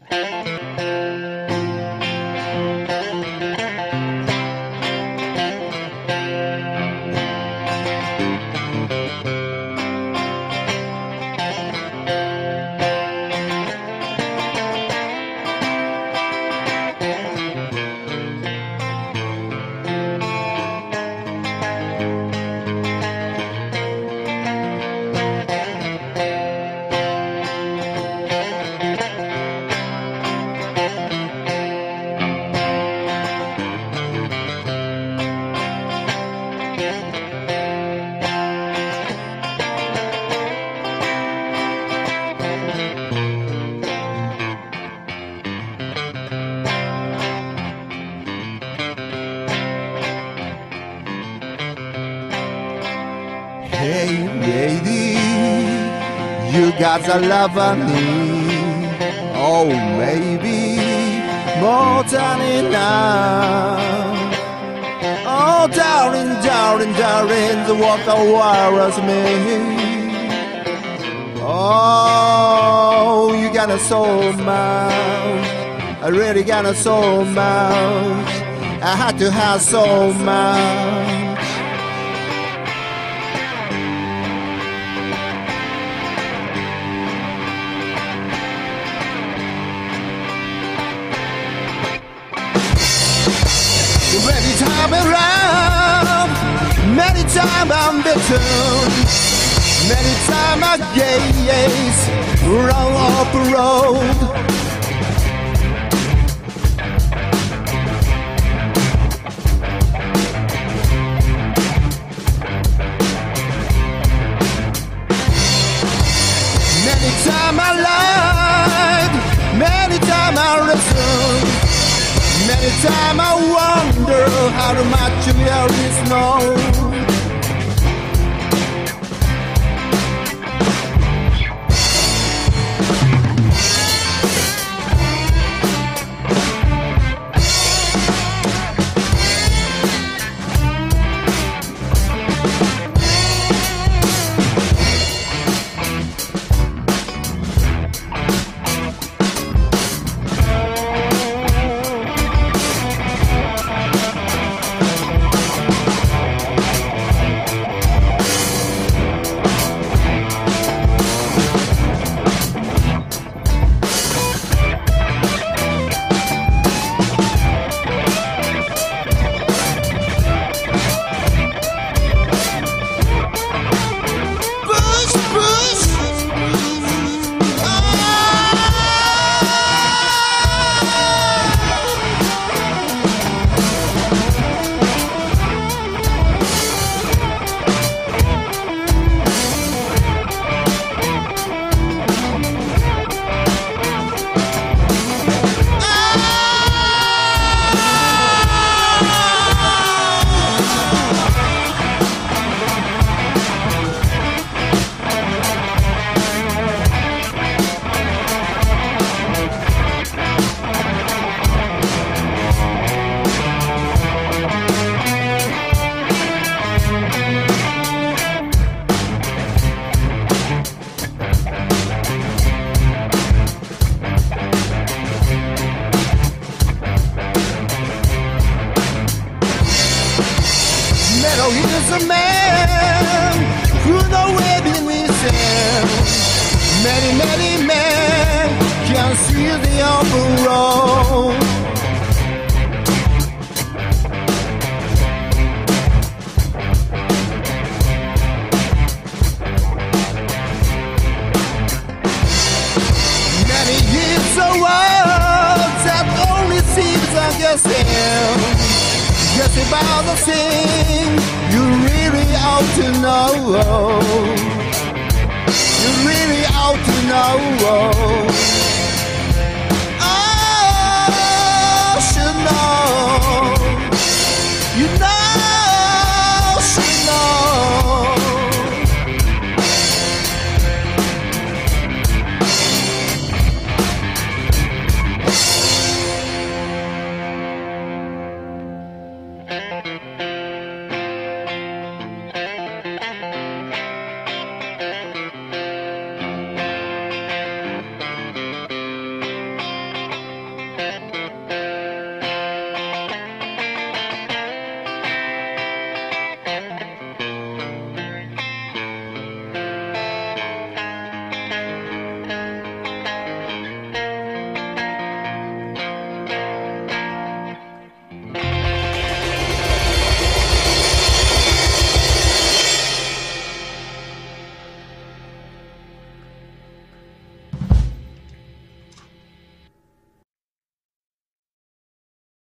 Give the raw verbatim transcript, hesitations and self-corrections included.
Hey lady, you got the love I need. Oh maybe more than enough. Oh darling, darling, darling, the walk that worries me. Oh, you got so much, I really got so much, I had to have so much. Many times around, many times I'm bitten, many times I gaze wrong off the road. Many times I lied, many times I listened. Many times I wonder how much of your is known. Metal is a man who know where we stand. Many, many men can see the open road. Many years a world that only seems like yourself. Just about the thing you really ought to know.